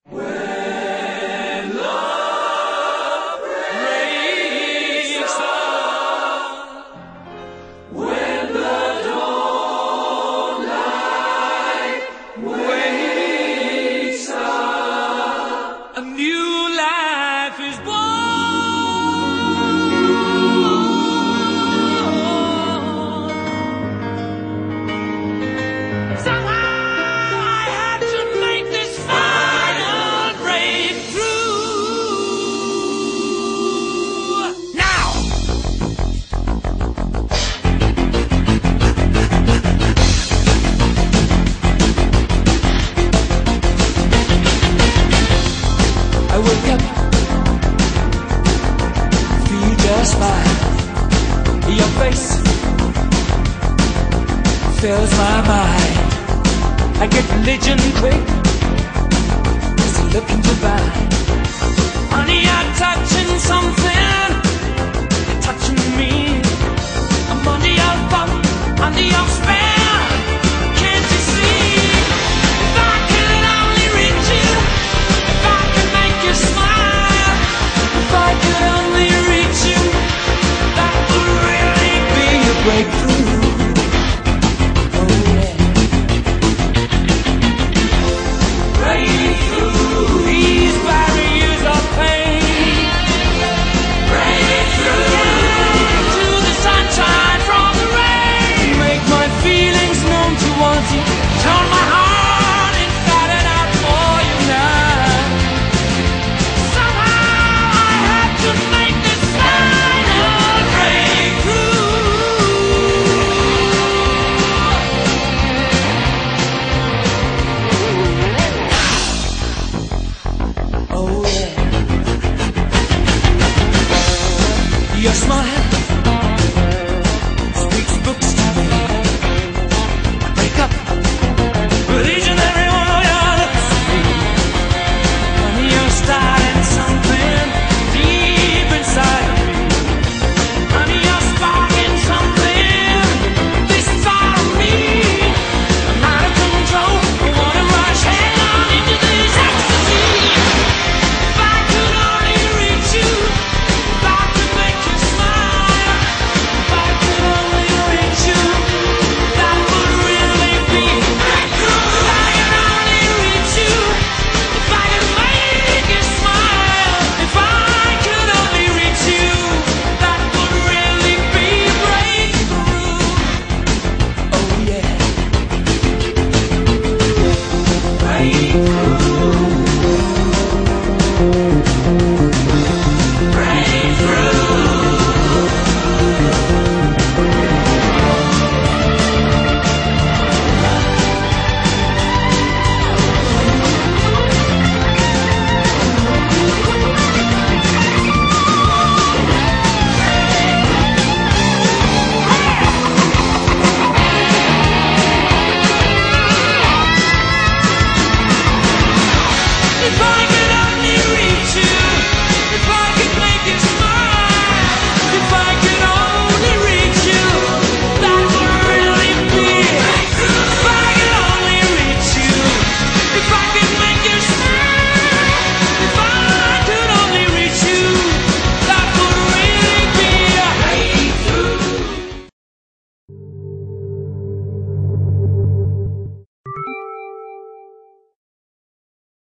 When love breaks up, when the dawnlight wakes up, a new life is born. I wake up, feel just fine. Your face fills my mind. I get religion quick, cause you're looking divine. Honey, you're touching something, you're touching me. I'm under your thumb, under your spell.